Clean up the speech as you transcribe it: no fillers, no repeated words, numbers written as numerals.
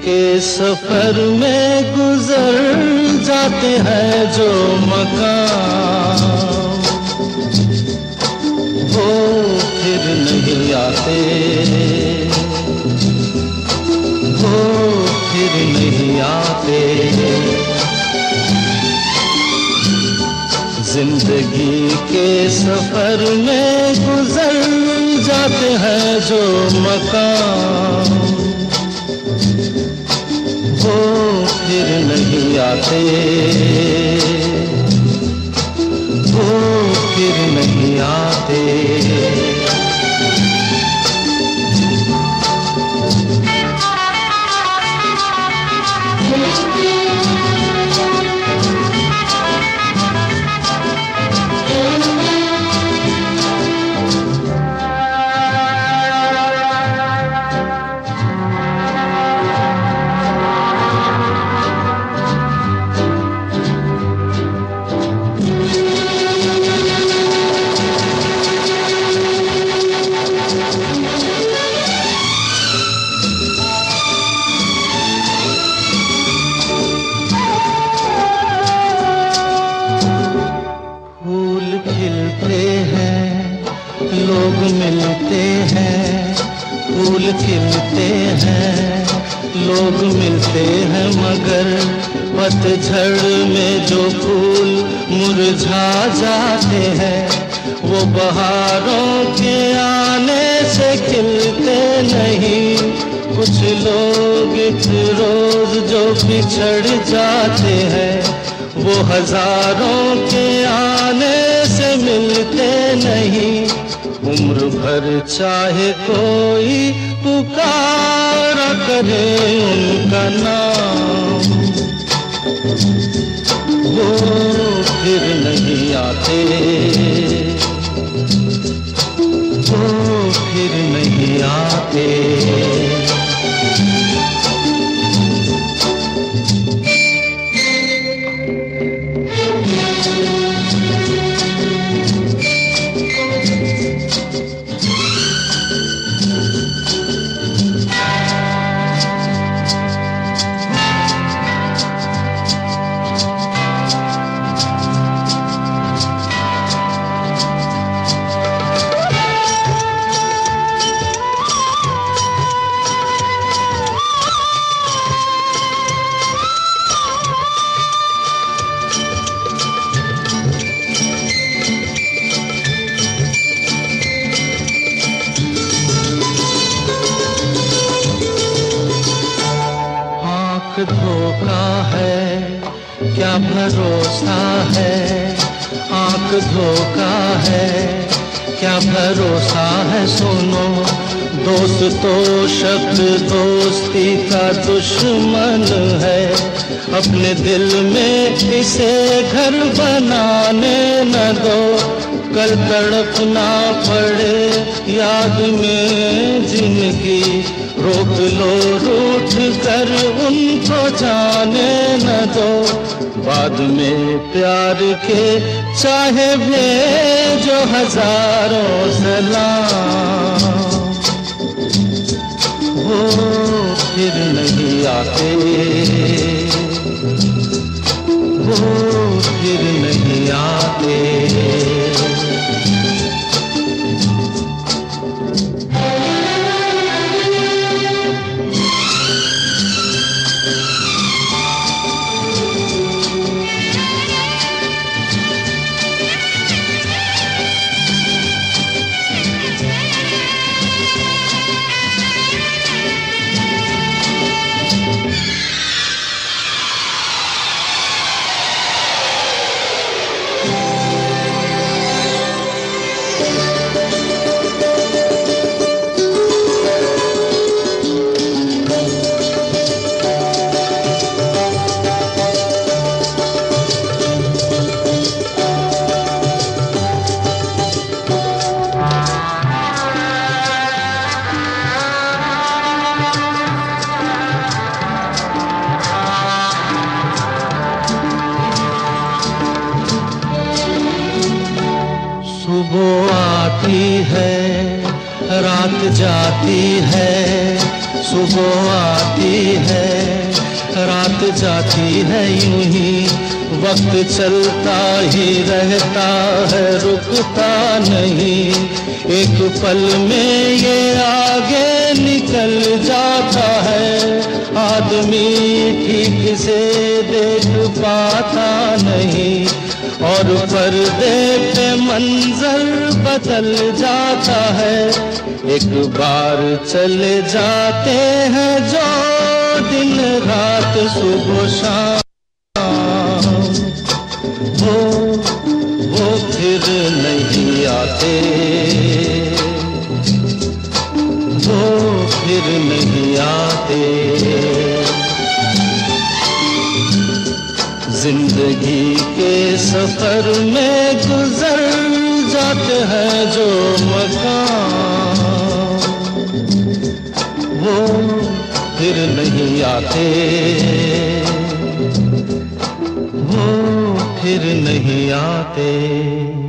के सफर में गुजर जाते हैं जो मकाम, वो फिर नहीं आते, वो फिर नहीं आते। जिंदगी के सफर में गुजर जाते हैं जो मकाम, वो फिर नहीं आते, वो फिर नहीं आते। लोग मिलते हैं, फूल खिलते हैं, लोग मिलते हैं, मगर पतझड़ में जो फूल मुरझा जाते हैं, वो बहारों के आने से खिलते नहीं। कुछ लोग इस रोज जो बिछड़ जाते हैं, वो हजारों के आने से मिलते नहीं। उम्र भर चाहे कोई पुकारा करे उनका नाम, वो फिर नहीं आते, वो फिर नहीं आते। धोखा है क्या भरोसा है, आंख धोखा है क्या भरोसा है। सुनो दोस्त तो शब्द दोस्ती का दुश्मन है, अपने दिल में इसे घर बनाने न दो। कल तड़पना पड़े याद में जिंदगी, रोक लो रूठ कर उनको जाने न दो। बाद में प्यार के चाहे भेजो हजारों सलाम, वो फिर नहीं आते, वो फिर नहीं आते। सुबह आती है रात जाती है, सुबह आती है, रात जाती है, यूं ही वक्त चलता ही रहता है, रुकता नहीं। एक पल में ये आगे निकल जाता है, आदमी ठीक से देख पाता नहीं, और पर्दे पे मंजर बदल जाता है। एक बार चले जाते हैं जो दिन रात सुबह शाम, वो फिर नहीं आते, वो फिर नहीं आते। जिंदगी के सफर में गुजर जाते हैं जो मकाम, वो फिर नहीं आते, वो फिर नहीं आते।